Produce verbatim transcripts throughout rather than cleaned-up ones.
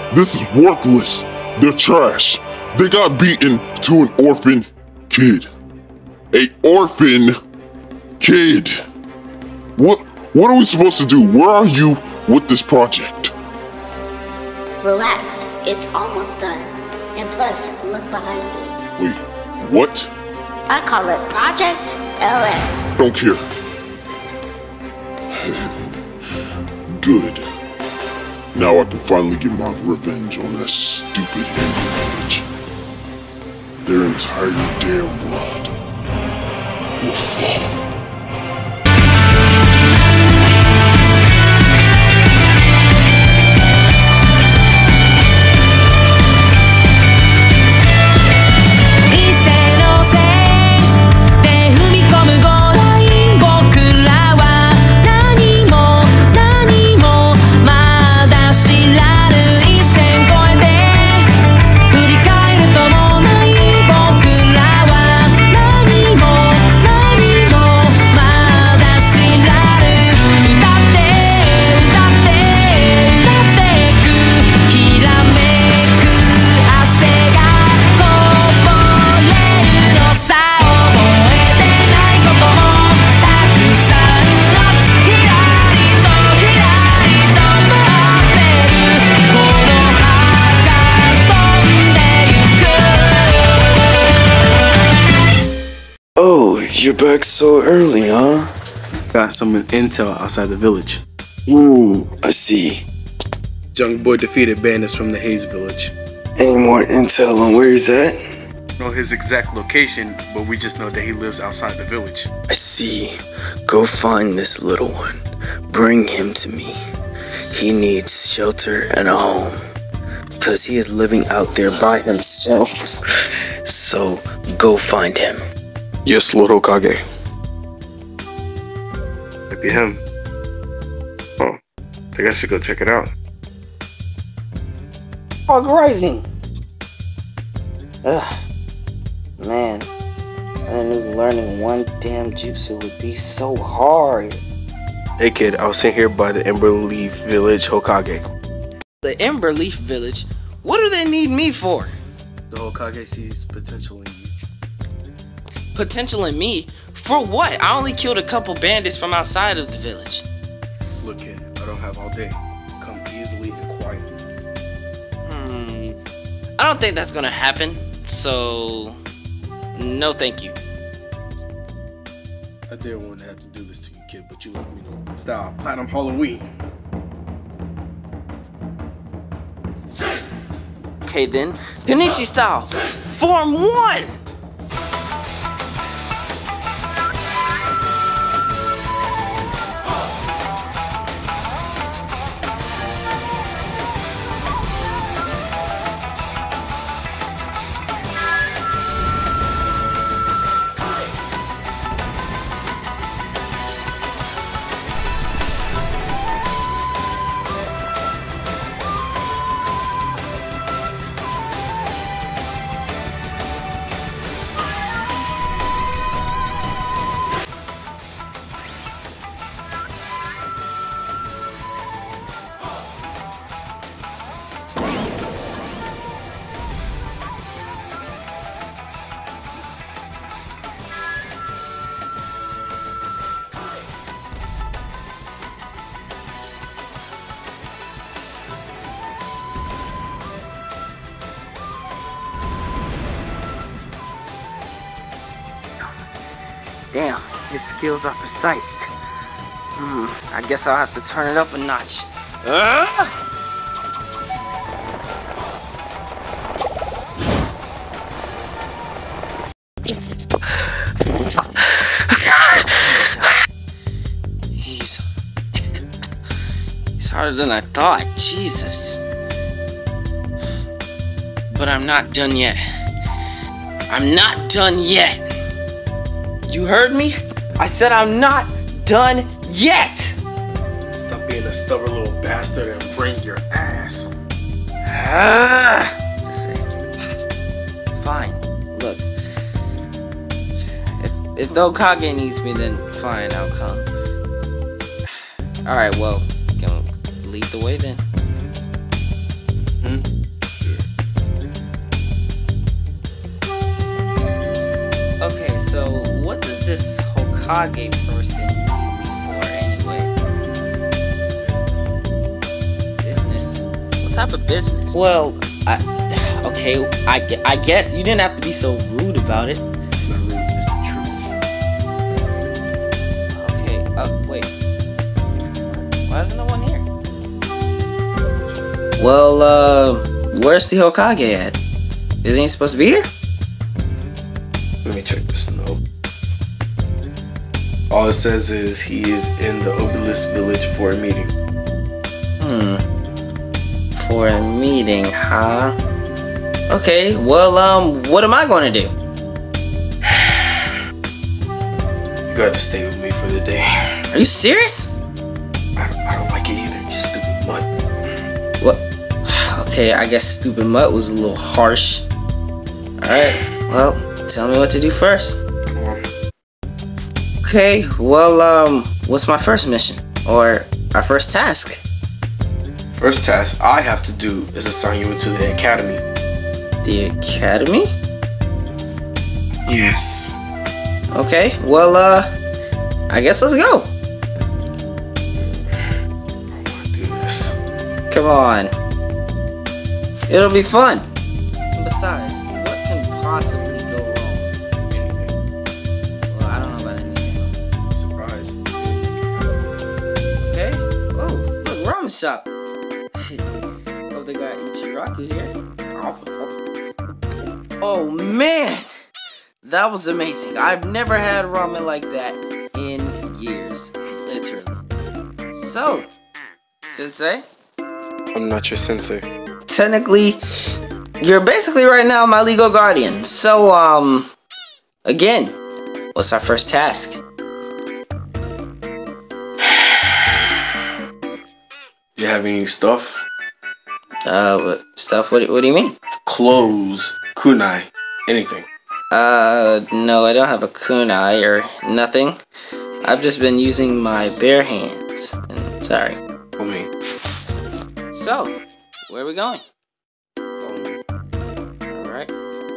This is worthless. They're trash. They got beaten to an orphan kid. A orphan kid. What what are we supposed to do? Where are you with this project? Relax, it's almost done. And plus, look behind you. Wait, what? I call it Project L S. Don't care. Good. Now I can finally get my revenge on that stupid Amber Village. Their entire damn world will fall. You're back so early, huh? Got some intel outside the village. Ooh, I see. Young boy defeated bandits from the Hayes village. Any more intel on where he's at? Know his exact location, but we just know that he lives outside the village. I see. Go find this little one. Bring him to me. He needs shelter and a home. Because he is living out there by himself. So, go find him. Yes, Lord Hokage. Might be him. Oh, I think I should go check it out. Fog Rising. Ugh. Man, I knew learning one damn jutsu would be so hard. Hey kid, I was sent here by the Emberleaf Village Hokage. The Emberleaf Village? What do they need me for? The Hokage sees potential in you. Potential in me? For what? I only killed a couple bandits from outside of the village. Look kid, I don't have all day. Come easily and quietly. Hmm. I don't think that's gonna happen, so no thank you. I didn't want to have to do this to you kid, but you left me know. Style, Platinum Halloween. Okay then, Kenichi style, form one! Damn, his skills are precise. Hmm, I guess I'll have to turn it up a notch. Uh! He's... He's harder than I thought, Jesus. But I'm not done yet. I'm not done yet. You heard me? I said I'm not done yet! Stop being a stubborn little bastard and bring your ass. Ah, just say. Fine. Look. If if the Hokage needs me, then fine, I'll come. Alright, well, can we lead the way then? Hmm? this Hokage person need me for anyway? Business? What type of business? Well, I... Okay, I, gu- I guess you didn't have to be so rude about it. It's not rude, it's the truth. Okay, uh, wait. Why is no one here? Well, uh, where's the Hokage at? Isn't he supposed to be here? Let me check this note. All it says is he is in the Obelisk Village for a meeting. Hmm. For a meeting, huh? Okay, well, um, what am I going to do? You got to stay with me for the day. Are you serious? I, I don't like it either, you stupid mutt. What? Okay, I guess stupid mutt was a little harsh. Alright, well, tell me what to do first. Come on. Okay, well, um, what's my first mission? Or our first task? First task I have to do is assign you into the academy. The academy? Yes. Okay, well, uh, I guess let's go. I want to do this. Come on. It'll be fun. And besides, what can possibly go wrong? Anything. Well, I don't know about anything. Surprise. Okay. Oh, look, ramen shop. Hope they got Ichiraku here. Oh man, that was amazing. I've never had ramen like that in years, literally. So, Sensei? I'm not your sensei. Technically, you're basically right now my legal guardian. So, um, again, what's our first task? Do you have any stuff? Uh, what stuff? What, what do you mean? Clothes, kunai, anything. Uh, no, I don't have a kunai or nothing. I've just been using my bare hands. And, sorry. For me. So, where are we going? Follow me. Alright.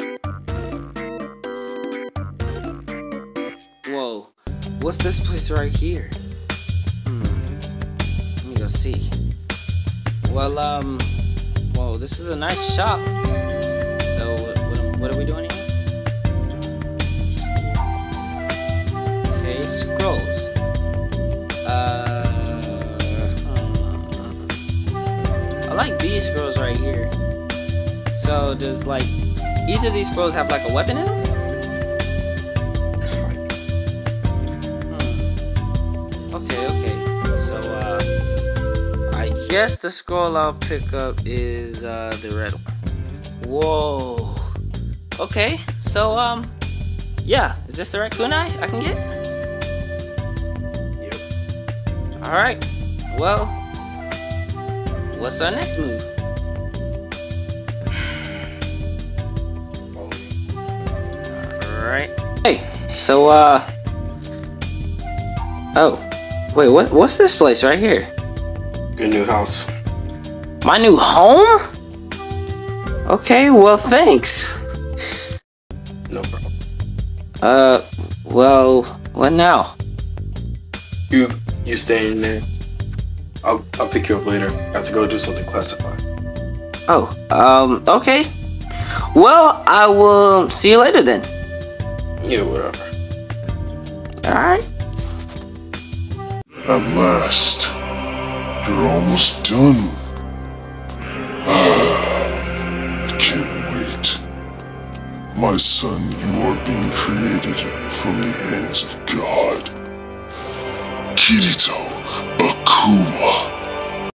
Whoa. What's this place right here? Hmm. Let me go see. Well, um... Whoa, this is a nice shop. So, what, what, what are we doing here? Okay, scrolls. Uh... hmm. I like these scrolls right here. So, does, like, each of these scrolls have, like, a weapon in them? Hmm. Okay, okay. So, uh... I guess the scroll I'll pick up is, uh, the red one. Whoa. Okay, so, um... yeah, is this the right kunai I can get? Yep. Alright, well... what's our next move? Follow me. Alright. Hey, so, uh... oh. Wait, what? What's this place right here? Your new house. My new home? Okay, well, thanks. No problem. Uh, well, what now? You, you stay in there. I'll, I'll pick you up later. I have to go do something classified. Oh, um, okay. Well, I will see you later then. Yeah, whatever. Alright. At last, you're almost done. Ah, I can't wait. My son, you are being created from the hands of God. Kirito Akuma.